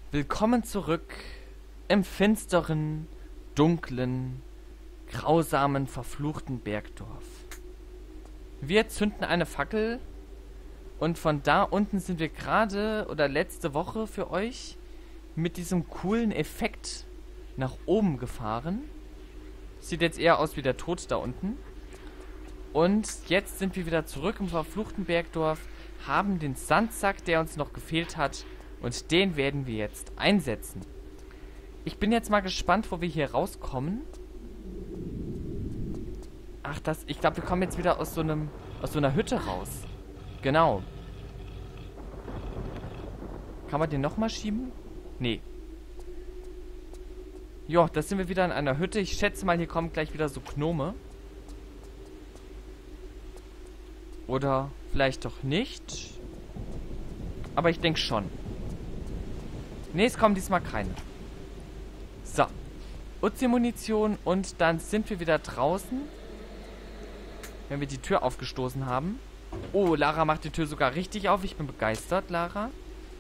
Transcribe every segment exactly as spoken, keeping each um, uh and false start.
Willkommen zurück im finsteren, dunklen, grausamen, verfluchten Bergdorf. Wir zünden eine Fackel und von da unten sind wir gerade oder letzte Woche für euch mit diesem coolen Effekt nach oben gefahren. Sieht jetzt eher aus wie der Tod da unten. Und jetzt sind wir wieder zurück im verfluchten Bergdorf, haben den Sandsack, der uns noch gefehlt hat, und den werden wir jetzt einsetzen. Ich bin jetzt mal gespannt, wo wir hier rauskommen. Ach, das, ich glaube, wir kommen jetzt wieder aus so einem, aus so einer Hütte raus. Genau. Kann man den nochmal schieben? Nee. Jo, da sind wir wieder in einer Hütte. Ich schätze mal, hier kommen gleich wieder so Gnome. Oder vielleicht doch nicht. Aber ich denke schon. Ne, es kommen diesmal keine. So. Uzi-Munition und dann sind wir wieder draußen. Wenn wir die Tür aufgestoßen haben. Oh, Lara macht die Tür sogar richtig auf. Ich bin begeistert, Lara.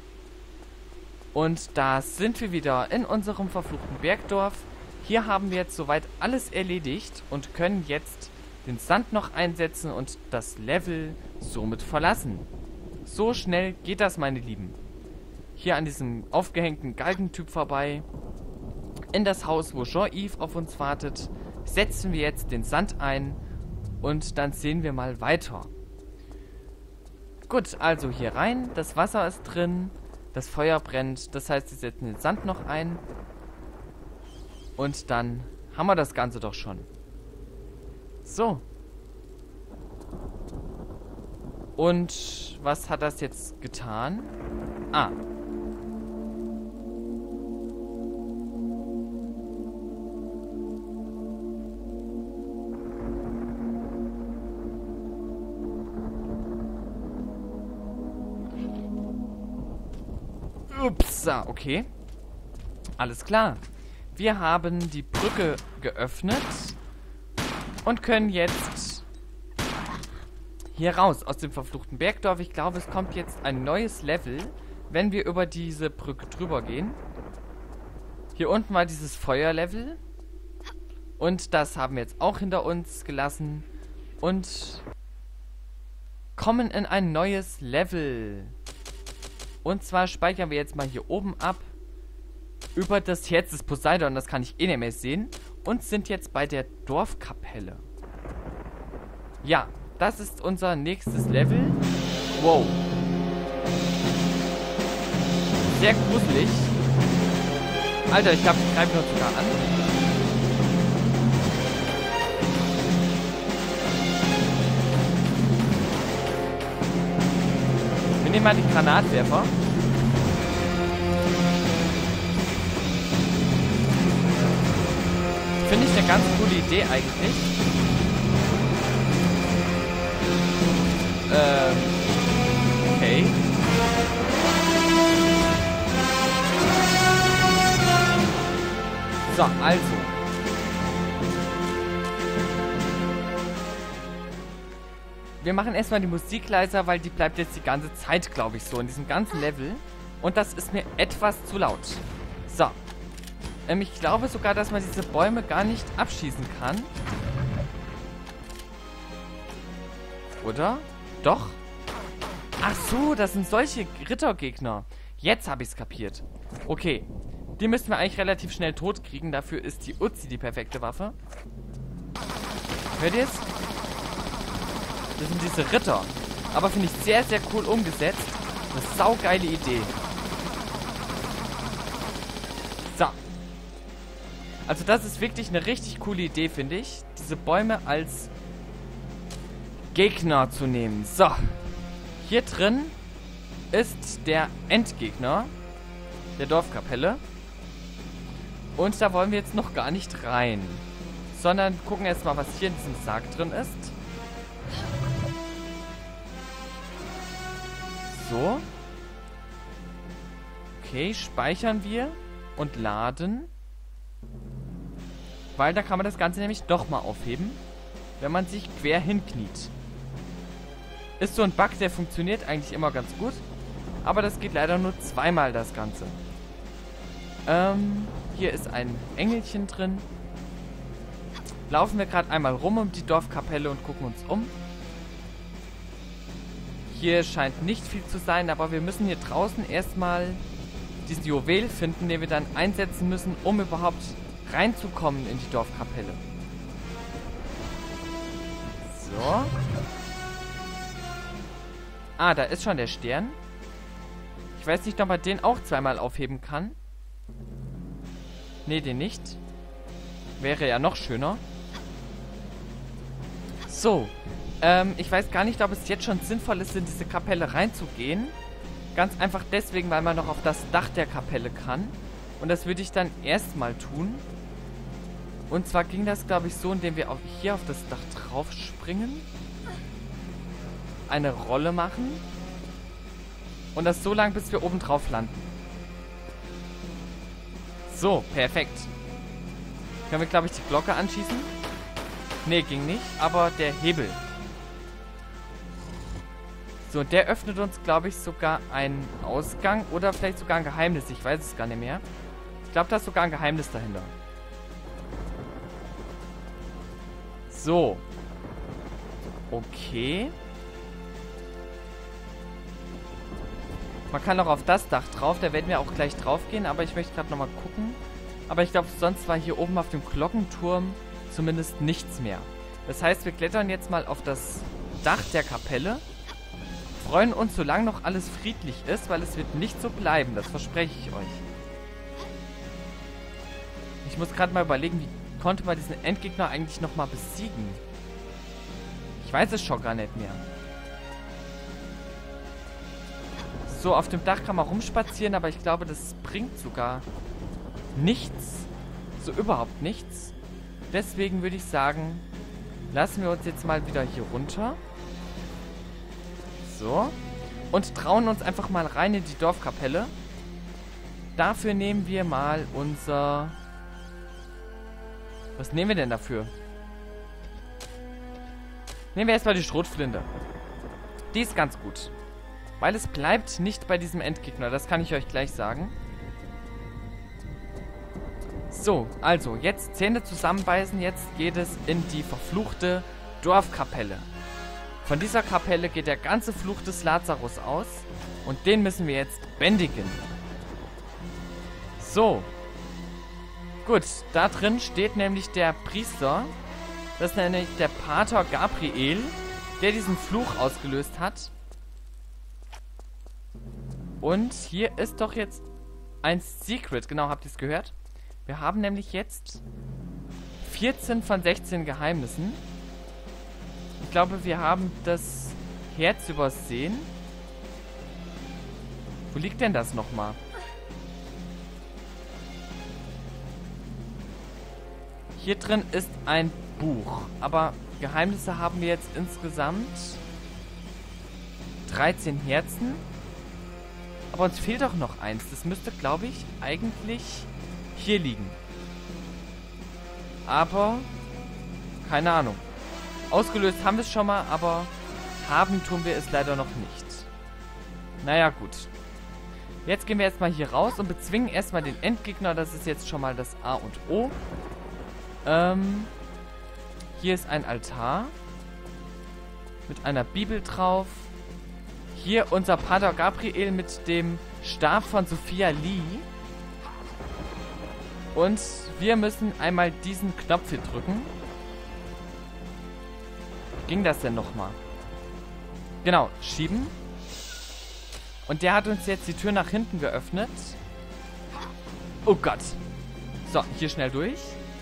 Und da sind wir wieder in unserem verfluchten Bergdorf. Hier haben wir jetzt soweit alles erledigt und können jetzt den Sand noch einsetzen und das Level somit verlassen. So schnell geht das, meine Lieben. Hier an diesem aufgehängten Galgentyp vorbei. In das Haus, wo Jean-Yves auf uns wartet, setzen wir jetzt den Sand ein und dann sehen wir mal weiter. Gut, also hier rein. Das Wasser ist drin. Das Feuer brennt. Das heißt, wir setzen den Sand noch ein. Und dann haben wir das Ganze doch schon. So. Und was hat das jetzt getan? Ah. Ups, okay. Alles klar. Wir haben die Brücke geöffnet und können jetzt hier raus aus dem verfluchten Bergdorf. Ich glaube, es kommt jetzt ein neues Level, wenn wir über diese Brücke drüber gehen. Hier unten war dieses Feuerlevel und das haben wir jetzt auch hinter uns gelassen und kommen in ein neues Level. Und zwar speichern wir jetzt mal hier oben ab. Über das Herz des Poseidon, das kann ich eh nicht mehr sehen. Und sind jetzt bei der Dorfkapelle. Ja, das ist unser nächstes Level. Wow. Sehr gruselig. Alter, ich glaube, die greifen uns sogar an. Wir nehmen mal die Granatwerfer. Finde ich eine ganz coole Idee eigentlich. Ähm. Okay. So, also. Wir machen erstmal die Musik leiser, weil die bleibt jetzt die ganze Zeit, glaube ich, so in diesem ganzen Level. Und das ist mir etwas zu laut. So. Ähm, ich glaube sogar, dass man diese Bäume gar nicht abschießen kann. Oder? Doch? Ach so, das sind solche Rittergegner. Jetzt habe ich es kapiert. Okay. Die müssen wir eigentlich relativ schnell tot kriegen. Dafür ist die Uzi die perfekte Waffe. Hört ihr es? Das sind diese Ritter. Aber finde ich sehr, sehr cool umgesetzt. Eine saugeile Idee. So. Also das ist wirklich eine richtig coole Idee, finde ich. Diese Bäume als Gegner zu nehmen. So. Hier drin ist der Endgegner der Dorfkapelle. Und da wollen wir jetzt noch gar nicht rein. Sondern gucken erst mal, was hier in diesem Sarg drin ist. So. Okay, speichern wir und laden. Weil da kann man das Ganze nämlich doch mal aufheben, wenn man sich quer hinkniet. Ist so ein Bug, der funktioniert eigentlich immer ganz gut. Aber das geht leider nur zweimal, das Ganze. Ähm, hier ist ein Engelchen drin. Laufen wir gerade einmal rum um die Dorfkapelle und gucken uns um. Hier scheint nicht viel zu sein, aber wir müssen hier draußen erstmal diesen Juwel finden, den wir dann einsetzen müssen, um überhaupt reinzukommen in die Dorfkapelle. So. Ah, da ist schon der Stern. Ich weiß nicht, ob man den auch zweimal aufheben kann. Nee, den nicht. Wäre ja noch schöner. So. Ähm, ich weiß gar nicht, ob es jetzt schon sinnvoll ist, in diese Kapelle reinzugehen. Ganz einfach deswegen, weil man noch auf das Dach der Kapelle kann. Und das würde ich dann erstmal tun. Und zwar ging das, glaube ich, so, indem wir auch hier auf das Dach drauf springen. Eine Rolle machen. Und das so lang, bis wir oben drauf landen. So, perfekt. Können wir, glaube ich, die Glocke anschießen? Nee, ging nicht, aber der Hebel. So, der öffnet uns, glaube ich, sogar einen Ausgang oder vielleicht sogar ein Geheimnis. Ich weiß es gar nicht mehr. Ich glaube, da ist sogar ein Geheimnis dahinter. So. Okay. Man kann auch auf das Dach drauf. Da werden wir auch gleich drauf gehen. Aber ich möchte gerade nochmal gucken. Aber ich glaube, sonst war hier oben auf dem Glockenturm zumindest nichts mehr. Das heißt, wir klettern jetzt mal auf das Dach der Kapelle. Freuen uns, solange noch alles friedlich ist, weil es wird nicht so bleiben. Das verspreche ich euch. Ich muss gerade mal überlegen, wie konnte man diesen Endgegner eigentlich nochmal besiegen? Ich weiß es schon gar nicht mehr. So, auf dem Dach kann man rumspazieren, aber ich glaube, das bringt sogar nichts. So überhaupt nichts. Deswegen würde ich sagen, lassen wir uns jetzt mal wieder hier runter. So. Und trauen uns einfach mal rein in die Dorfkapelle. Dafür nehmen wir mal unser... Was nehmen wir denn dafür? Nehmen wir erstmal die Schrotflinte. Die ist ganz gut. Weil es bleibt nicht bei diesem Endgegner. Das kann ich euch gleich sagen. So, also jetzt Zähne zusammenbeißen. Jetzt geht es in die verfluchte Dorfkapelle. Von dieser Kapelle geht der ganze Fluch des Lazarus aus. Und den müssen wir jetzt bändigen. So. Gut, da drin steht nämlich der Priester. Das ist nämlich der Pater Gabriel, der diesen Fluch ausgelöst hat. Und hier ist doch jetzt ein Secret. Genau, habt ihr es gehört? Wir haben nämlich jetzt vierzehn von sechzehn Geheimnissen. Ich glaube, wir haben das Herz übersehen. Wo liegt denn das nochmal? Hier drin ist ein Buch. Aber Geheimnisse haben wir jetzt insgesamt dreizehn Herzen. Aber uns fehlt doch noch eins. Das müsste, glaube ich, eigentlich hier liegen. Aber keine Ahnung. Ausgelöst haben wir es schon mal, aber haben tun wir es leider noch nicht. Naja, gut. Jetzt gehen wir erstmal hier raus und bezwingen erstmal den Endgegner. Das ist jetzt schon mal das A und O. Ähm, hier ist ein Altar mit einer Bibel drauf. Hier unser Pater Gabriel mit dem Stab von Sophia Lee. Und wir müssen einmal diesen Knopf hier drücken. Ging das denn nochmal? Genau, schieben. Und der hat uns jetzt die Tür nach hinten geöffnet. Oh Gott. So, hier schnell durch.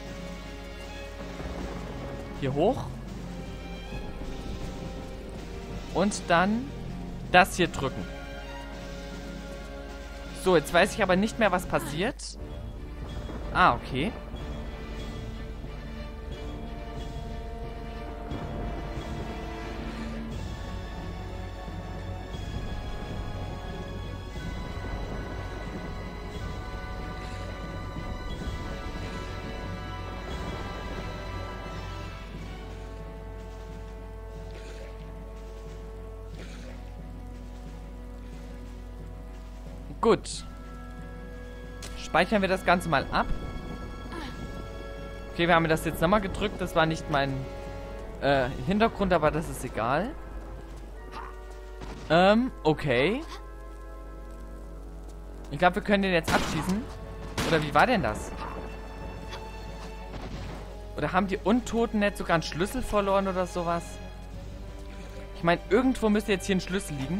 Hier hoch. Und dann das hier drücken. So, jetzt weiß ich aber nicht mehr, was passiert. Ah, okay. Gut. speichern wir das Ganze mal ab. Okay, wir haben das jetzt nochmal gedrückt. Das war nicht mein äh, Hintergrund, aber das ist egal. Ähm, okay. Ich glaube, wir können den jetzt abschießen. Oder wie war denn das? Oder haben die Untoten nicht sogar einen Schlüssel verloren oder sowas? Ich meine, irgendwo müsste jetzt hier ein Schlüssel liegen.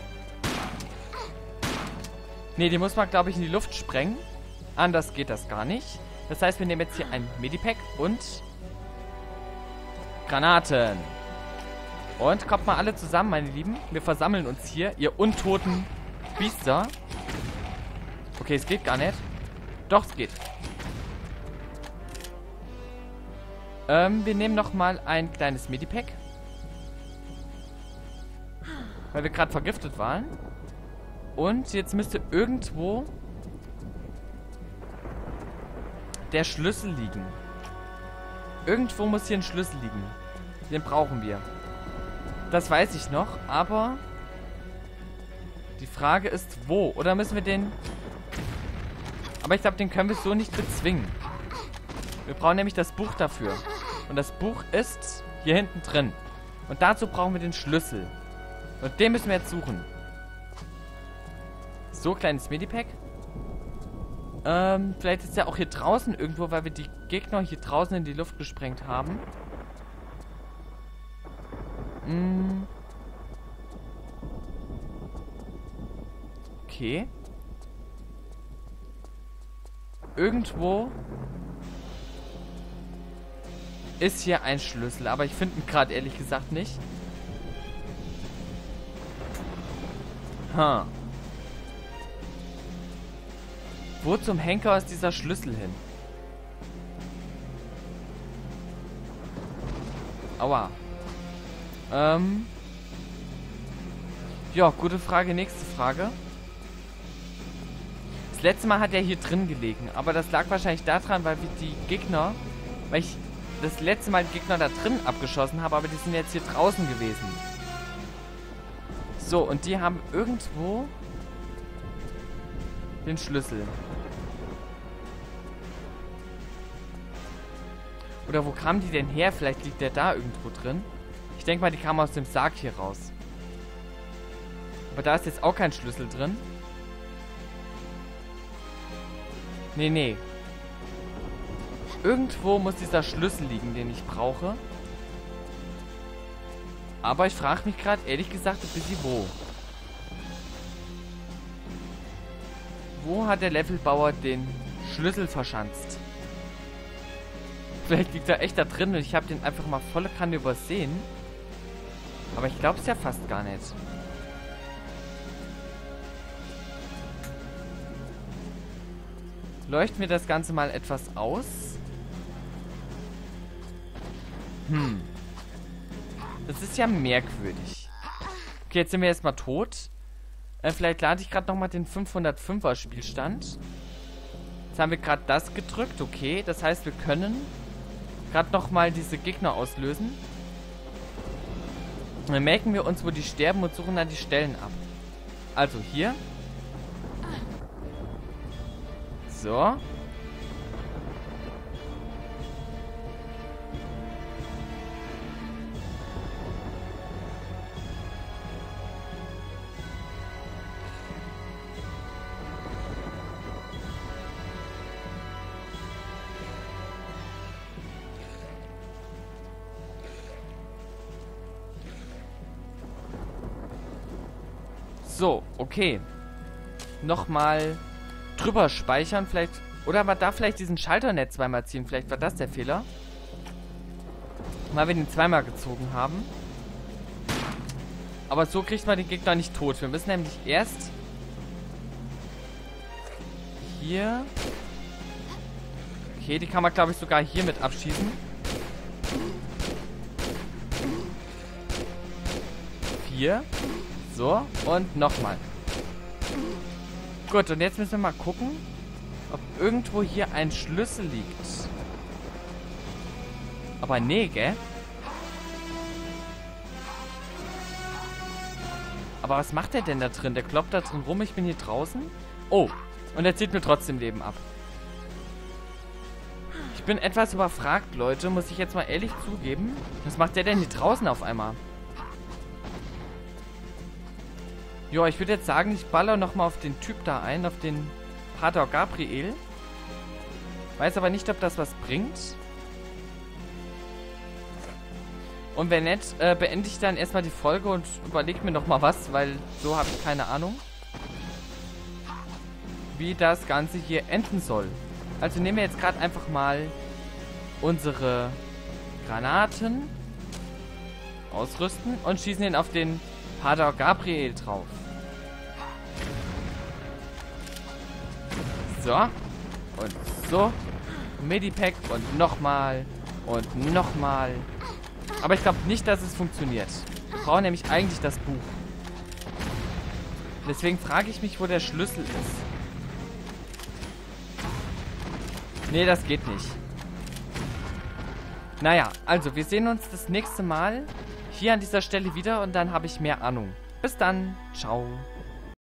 Ne, den muss man, glaube ich, in die Luft sprengen. Anders geht das gar nicht. Das heißt, wir nehmen jetzt hier ein Medipack und Granaten. Und kommt mal alle zusammen, meine Lieben. Wir versammeln uns hier, ihr untoten Biester. Okay, es geht gar nicht. Doch, es geht. Ähm, wir nehmen nochmal ein kleines Medipack. Weil wir gerade vergiftet waren. Und jetzt müsste irgendwo der Schlüssel liegen. Irgendwo muss hier ein Schlüssel liegen. Den brauchen wir. Das weiß ich noch, aber die Frage ist, wo? Oder müssen wir den... Aber ich glaube, den können wir so nicht bezwingen. Wir brauchen nämlich das Buch dafür. Und das Buch ist hier hinten drin. Und dazu brauchen wir den Schlüssel. Und den müssen wir jetzt suchen. So, kleines Medipack. Ähm, vielleicht ist er auch hier draußen irgendwo, weil wir die Gegner hier draußen in die Luft gesprengt haben. Hm. Okay. Irgendwo ist hier ein Schlüssel, aber ich finde ihn gerade ehrlich gesagt nicht. Ha. Huh. Wo zum Henker ist dieser Schlüssel hin? Aua. Ähm. Ja, gute Frage. Nächste Frage. Das letzte Mal hat er hier drin gelegen. Aber das lag wahrscheinlich daran, weil wir die Gegner... Weil ich das letzte Mal die Gegner da drin abgeschossen habe. Aber die sind jetzt hier draußen gewesen. So, und die haben irgendwo... den Schlüssel. Oder wo kamen die denn her? Vielleicht liegt der da irgendwo drin. Ich denke mal, die kamen aus dem Sarg hier raus. Aber da ist jetzt auch kein Schlüssel drin. Nee, nee. Irgendwo muss dieser Schlüssel liegen, den ich brauche. Aber ich frage mich gerade, ehrlich gesagt, ein bisschen wo. Wo hat der Levelbauer den Schlüssel verschanzt? Vielleicht liegt er echt da drin und ich habe den einfach mal volle Kanne übersehen. Aber ich glaube es ja fast gar nicht. Leuchten wir das Ganze mal etwas aus. Hm. Das ist ja merkwürdig. Okay, jetzt sind wir erstmal tot. Äh, vielleicht lade ich gerade nochmal den fünfhundertfünfer Spielstand. Jetzt haben wir gerade das gedrückt. Okay, das heißt, wir können gerade nochmal diese Gegner auslösen. Dann merken wir uns, wo die sterben und suchen dann die Stellen ab. Also hier. So. So, okay. Nochmal drüber speichern, vielleicht. Oder war da vielleicht diesen Schalter nicht zweimal ziehen? Vielleicht war das der Fehler. Weil wir den zweimal gezogen haben. Aber so kriegt man den Gegner nicht tot. Wir müssen nämlich erst hier. Okay, die kann man, glaube ich, sogar hier mit abschießen. Vier. So, und nochmal. Gut, und jetzt müssen wir mal gucken, ob irgendwo hier ein Schlüssel liegt. Aber nee, gell? Aber was macht der denn da drin? Der kloppt da drin rum, ich bin hier draußen. Oh, Und er zieht mir trotzdem Leben ab. Ich bin etwas überfragt, Leute. Muss ich jetzt mal ehrlich zugeben. Was macht der denn hier draußen auf einmal? Jo, ich würde jetzt sagen, ich baller nochmal auf den Typ da ein. Auf den Pater Gabriel. Weiß aber nicht, ob das was bringt. Und wenn nicht, äh, beende ich dann erstmal die Folge und überlege mir nochmal was, weil so habe ich keine Ahnung, wie das Ganze hier enden soll. Also nehmen wir jetzt gerade einfach mal unsere Granaten, ausrüsten und schießen ihn auf den Pater Gabriel drauf. So. Und so. Medipack und nochmal. Und nochmal. Aber ich glaube nicht, dass es funktioniert. Wir brauchen nämlich eigentlich das Buch. Deswegen frage ich mich, wo der Schlüssel ist. Nee, das geht nicht. Naja, also wir sehen uns das nächste Mal hier an dieser Stelle wieder und dann habe ich mehr Ahnung. Bis dann. Ciao.